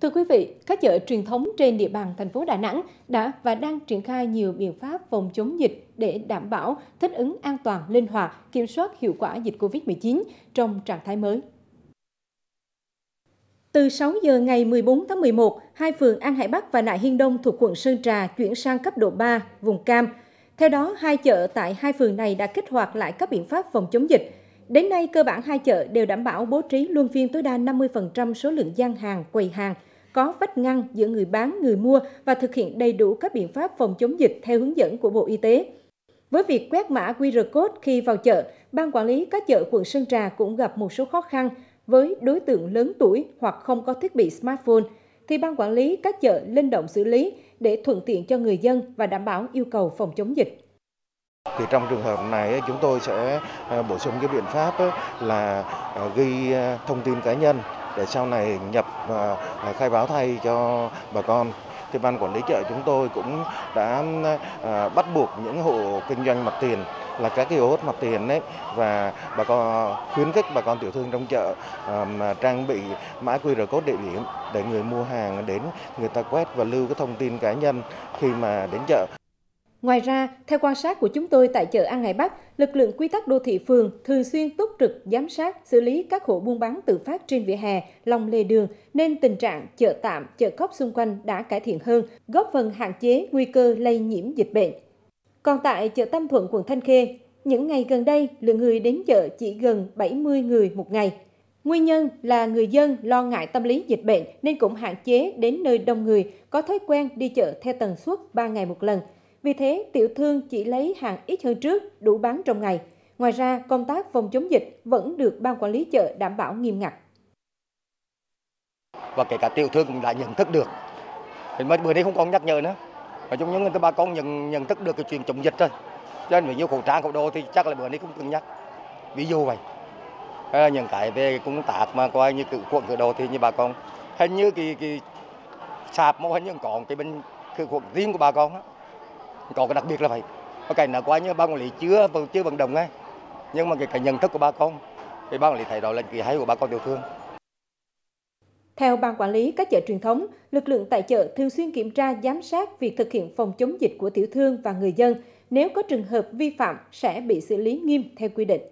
Thưa quý vị, các chợ truyền thống trên địa bàn thành phố Đà Nẵng đã và đang triển khai nhiều biện pháp phòng chống dịch để đảm bảo thích ứng an toàn, linh hoạt, kiểm soát hiệu quả dịch Covid-19 trong trạng thái mới. Từ 6 giờ ngày 14 tháng 11, hai phường An Hải Bắc và Nại Hiên Đông thuộc quận Sơn Trà chuyển sang cấp độ 3, vùng cam. Theo đó, hai chợ tại hai phường này đã kích hoạt lại các biện pháp phòng chống dịch. Đến nay, cơ bản hai chợ đều đảm bảo bố trí luân phiên tối đa 50% số lượng gian hàng, quầy hàng, có vách ngăn giữa người bán, người mua và thực hiện đầy đủ các biện pháp phòng chống dịch theo hướng dẫn của Bộ Y tế. Với việc quét mã QR code khi vào chợ, Ban quản lý các chợ quận Sơn Trà cũng gặp một số khó khăn với đối tượng lớn tuổi hoặc không có thiết bị smartphone, thì Ban quản lý các chợ linh động xử lý để thuận tiện cho người dân và đảm bảo yêu cầu phòng chống dịch. Thì trong trường hợp này chúng tôi sẽ bổ sung cái biện pháp là ghi thông tin cá nhân để sau này nhập khai báo thay cho bà con. Thì ban quản lý chợ chúng tôi cũng đã bắt buộc những hộ kinh doanh mặt tiền là các cái hốt mặt tiền đấy, và bà con khuyến khích bà con tiểu thương trong chợ trang bị mã QR code địa điểm để người mua hàng đến người ta quét và lưu cái thông tin cá nhân khi mà đến chợ. Ngoài ra, theo quan sát của chúng tôi tại chợ An Hải Bắc, lực lượng quy tắc đô thị phường thường xuyên túc trực giám sát, xử lý các hộ buôn bán tự phát trên vỉa hè, lòng lề đường, nên tình trạng chợ tạm, chợ cóc xung quanh đã cải thiện hơn, góp phần hạn chế nguy cơ lây nhiễm dịch bệnh. Còn tại chợ Tam Thuận, quận Thanh Khê, những ngày gần đây, lượng người đến chợ chỉ gần 70 người một ngày. Nguyên nhân là người dân lo ngại tâm lý dịch bệnh nên cũng hạn chế đến nơi đông người, có thói quen đi chợ theo tần suất 3 ngày một lần. Vì thế, tiểu thương chỉ lấy hàng ít hơn trước, đủ bán trong ngày. Ngoài ra, công tác phòng chống dịch vẫn được Ban quản lý chợ đảm bảo nghiêm ngặt. Và kể cả tiểu thương cũng đã nhận thức được. Thì bữa nay không còn nhắc nhở nữa. Nói chung những người bà con nhận thức được cái chuyện chống dịch rồi. Cho nên ví dụ khẩu trang, khẩu đồ thì chắc là bữa nay cũng cần nhắc. Ví dụ vậy. Những cái về công tác mà coi như khử khuẩn khử đồ thì như bà con hình như cái sạp mô hình như còn cái bên khử khuẩn riêng của bà con á. Còn cái đặc biệt là vậy. Cái này coi như ban quản lý chưa vận động ấy. Nhưng mà cái nhận thức của bà con thì ban quản lý thấy đó là cái hay của bà con tiểu thương. Theo Ban quản lý các chợ truyền thống, lực lượng tại chợ thường xuyên kiểm tra giám sát việc thực hiện phòng chống dịch của tiểu thương và người dân. Nếu có trường hợp vi phạm sẽ bị xử lý nghiêm theo quy định.